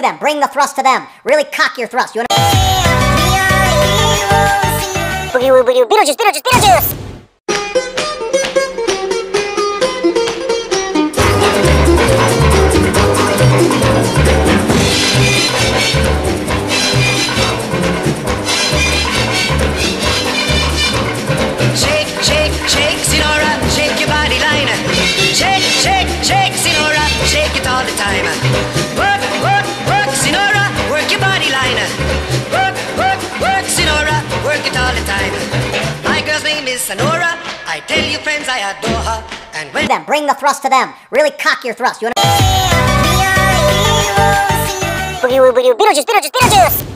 them. Bring the thrust to them. Really cock your thrust. You wanna... Boogie woo boogie woo. Beetlejuice, Beetlejuice, Beetlejuice! Shake, shake, shake, Sinora, shake your body line. Shake, shake, shake, Sinora, shake it all the time. Work, work, work, Sinora, work your body line. Work, work, work, Sinora, work it all the time. My girl's name is Sonora. I tell you friends I adore her. And when them. Bring the thrust to them. Really cock your thrust. You wanna... Boogie woo boogie woo. Beetlejuice, Beetlejuice, Beetlejuice!